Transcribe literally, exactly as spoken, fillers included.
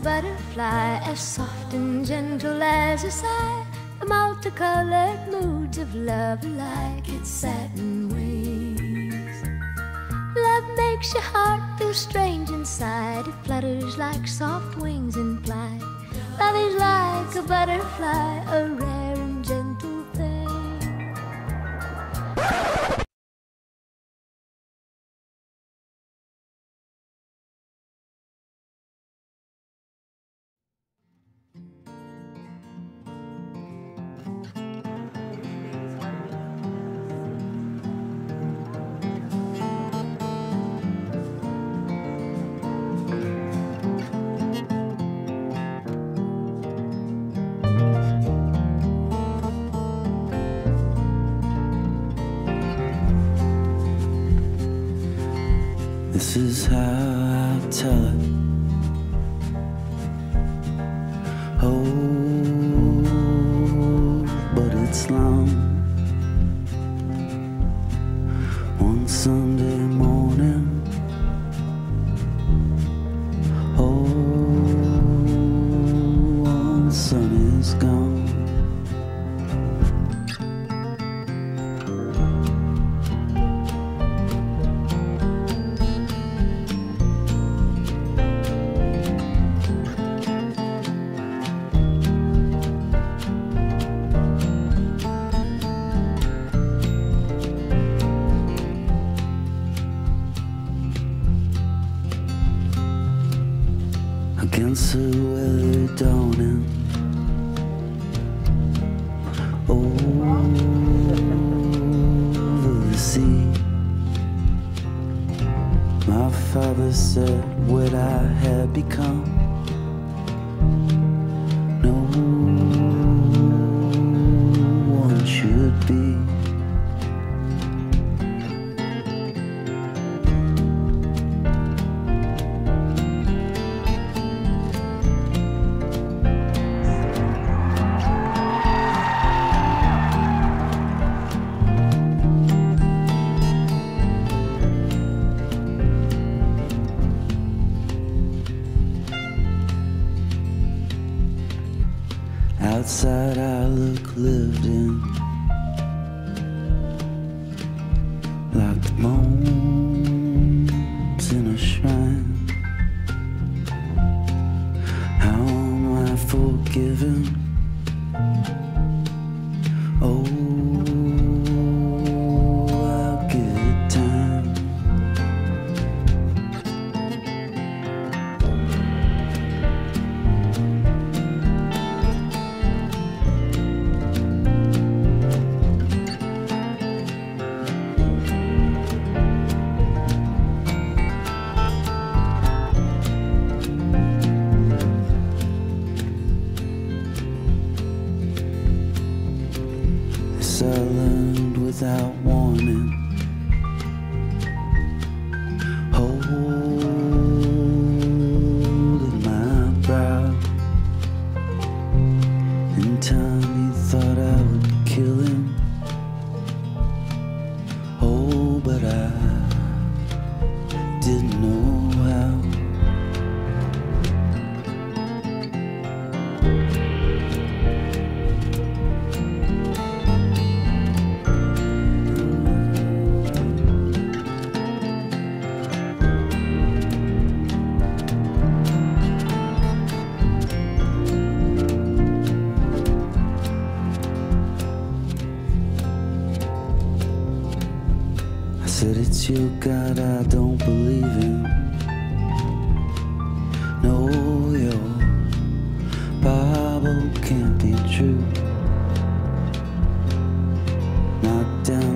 butterfly, as soft and gentle as a sigh, the multicolored moods of love like its satin wings. Love makes your heart feel strange inside. It flutters like soft wings in flight. Love is like a butterfly, a rare and gentle thing. This is how I tell it. Oh, but it's long. One Sunday morning. Oh, all the sun is gone. Against the weather dawning, over the sea, my father said what I had become. No one should be. Outside I look lived in, like the moans in a shrine. How am I forgiven? Oh, I'll give it time. I learned without warning. Holding my brow. In time he thought I would kill him. Oh, but I didn't know how. I said it's your God I don't believe in. No, your Bible can't be true. Knocked down